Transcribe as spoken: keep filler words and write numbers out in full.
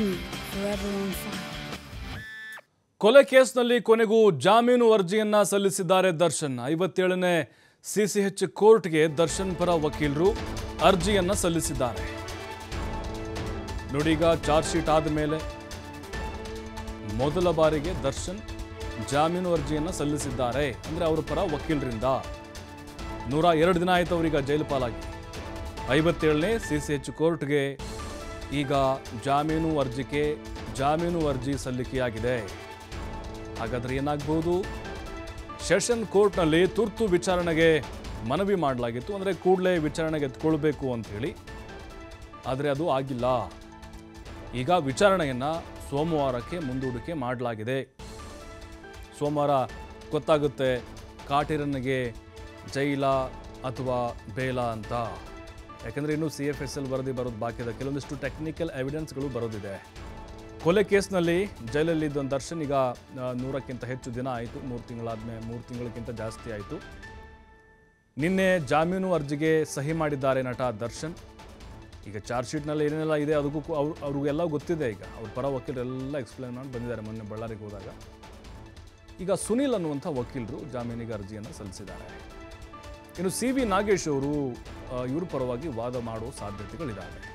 T V, forever on fire. ಕೊಲೆ ಕೇಸ್ನಲ್ಲಿ ಕೊನೆಗೂ ಜಾಮೀನು ಅರ್ಜಿಯನ್ನ ಸಲ್ಲಿಸಿದ್ದಾರೆ ದರ್ಶನ್. ಐವತ್ತೇಳನೇ ಸಿಸಿಎಚ್ ಕೋರ್ಟ್ಗೆ ದರ್ಶನ್ ಪರ ವಕೀಲರು ಅರ್ಜಿಯನ್ನ ಸಲ್ಲಿಸಿದ್ದಾರೆ. ನೋಡೀಗ ಚಾರ್ಜ್ ಶೀಟ್ ಆದ ಮೇಲೆ ಮೊದಲ ಬಾರಿಗೆ ದರ್ಶನ್ ಜಾಮೀನು ಅರ್ಜಿಯನ್ನ ಸಲ್ಲಿಸಿದ್ದಾರೆ. ಅಂದ್ರೆ ಅವರ ಪರ ವಕೀಲರಿಂದ ನೂರ ಎರಡು ದಿನ ಆಯ್ತು ಅವರೀಗ ಜೈಲು ಪಾಲಾಗಿ. ಐವತ್ತೇಳನೇ ಸಿಸಿಎಚ್ ಕೋರ್ಟ್ಗೆ ಈಗ ಜಾಮೀನು ಅರ್ಜಿಗೆ ಜಾಮೀನು ಅರ್ಜಿ ಸಲ್ಲಿಕೆಯಾಗಿದೆ. ಹಾಗಾದ್ರೆ ಏನಾಗಬಹುದು? ಸೆಷನ್ ಕೋರ್ಟ್ನಲ್ಲಿ ತುರ್ತು ವಿಚಾರಣೆಗೆ ಮನವಿ ಮಾಡಲಾಗಿತ್ತು, ಅಂದರೆ ಕೂಡಲೇ ವಿಚಾರಣೆಗೆ ಎತ್ಕೊಳ್ಬೇಕು ಅಂತ ಹೇಳಿ. ಆದರೆ ಅದು ಆಗಿಲ್ಲ. ಈಗ ವಿಚಾರಣೆಯನ್ನು ಸೋಮವಾರಕ್ಕೆ ಮುಂದೂಡಿಕೆ ಮಾಡಲಾಗಿದೆ. ಸೋಮವಾರ ಗೊತ್ತಾಗುತ್ತೆ ಕಾಟೇರನ್ಗೆ ಜೈಲ ಅಥವಾ ಬೇಲ ಅಂತ. ಯಾಕಂದರೆ ಇನ್ನೂ ಸಿ ಎಫ್ ಎಸ್ ಎಲ್ ವರದಿ ಬರೋದು ಬಾಕಿ ಇದೆ. ಕೆಲವೊಂದಿಷ್ಟು ಟೆಕ್ನಿಕಲ್ ಎವಿಡೆನ್ಸ್ಗಳು ಬರೋದಿದೆ. ಕೊಲೆ ಕೇಸ್ನಲ್ಲಿ ಜೈಲಲ್ಲಿದ್ದ ದರ್ಶನ್ ಈಗ ನೂರಕ್ಕಿಂತ ಹೆಚ್ಚು ದಿನ ಆಯಿತು. ಮೂರು ತಿಂಗಳಾದ್ಮೇಲೆ ಮೂರು ತಿಂಗಳಕ್ಕಿಂತ ಜಾಸ್ತಿ ಆಯಿತು. ನಿನ್ನೆ ಜಾಮೀನು ಅರ್ಜಿಗೆ ಸಹಿ ಮಾಡಿದ್ದಾರೆ ನಟ ದರ್ಶನ್. ಈಗ ಚಾರ್ಜ್ ಶೀಟ್ನಲ್ಲಿ ಏನೇನೆಲ್ಲ ಇದೆ ಅದಕ್ಕೂ ಅವ್ರು ಅವ್ರಿಗೆಲ್ಲ ಗೊತ್ತಿದೆ. ಈಗ ಅವ್ರ ಪರ ವಕೀಲರೆಲ್ಲ ಎಕ್ಸ್ಪ್ಲೇನ್ ಮಾಡಿ ಬಂದಿದ್ದಾರೆ ಮೊನ್ನೆ ಬಳ್ಳಾರಿಗೆ ಹೋದಾಗ. ಈಗ ಸುನೀಲ್ ಅನ್ನುವಂಥ ವಕೀಲರು ಜಾಮೀನಿಗೆ ಅರ್ಜಿಯನ್ನು ಸಲ್ಲಿಸಿದ್ದಾರೆ. ಇನ್ನು ಸಿ ವಿ ನಾಗೇಶ್ ಅವರು ಇವ್ರ ಪರವಾಗಿ ವಾದ ಮಾಡುವ ಸಾಧ್ಯತೆಗಳಿದ್ದಾವೆ.